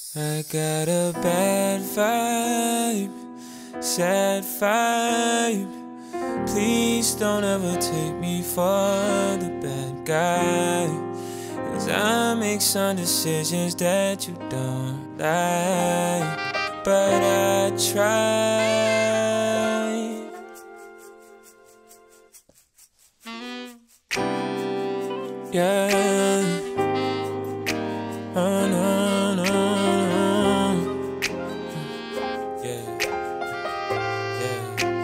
I got a bad vibe, sad vibe. Please don't ever take me for the bad guy, 'cause I make some decisions that you don't like, but I try. Yeah. Oh, no, no, no. Yeah. Yeah.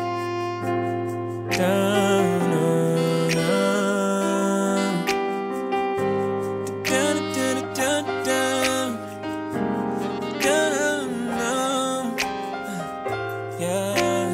Down, down, down, down, down, down, down, down. Yeah.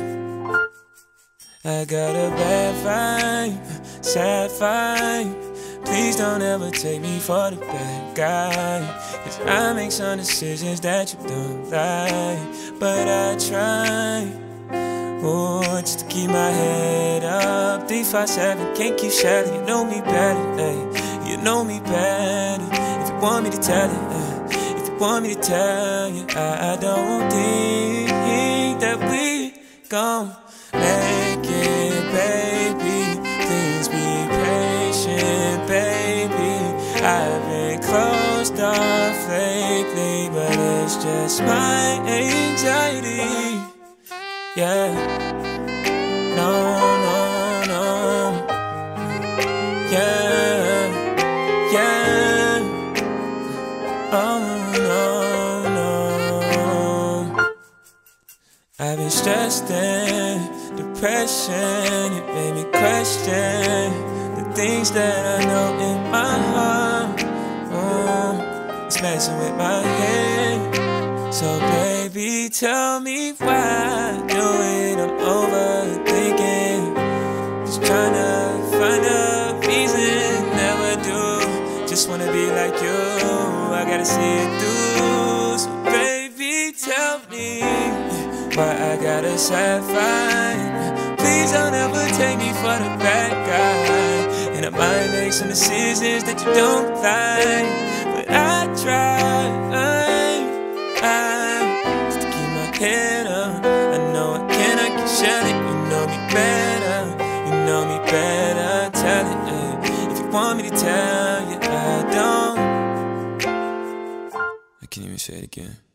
I got a bad vibe, sad vibe. Please don't ever take me for the bad guy, 'cause I make some decisions that you don't like, but I try. Oh, just to keep my head up. 357, can't keep shouting. You know me better, ay. You know me better. If you want me to tell it, if you want me to tell you, I don't think that we gon' make it, baby. Please be patient, baby. I've been closed off lately, but it's just my anxiety. Yeah. No, no, no. Yeah. Yeah. Oh, no, no. I've been stressed and depression. It made me question the things that I know in my heart. It's messing with my head. So baby, tell me why I do it. I'm overthinking, just trying to find a reason. Never do, just wanna be like you. I gotta see it through. So baby, tell me why I got a sad vibe. Please don't ever take me for the bad guy, and I might make some decisions that you don't like, but I try. Just to keep my head up. I know I cannot get Shellie. You know me better. You know me better. Tell it, if you want me to tell you, I don't. I can't even say it again.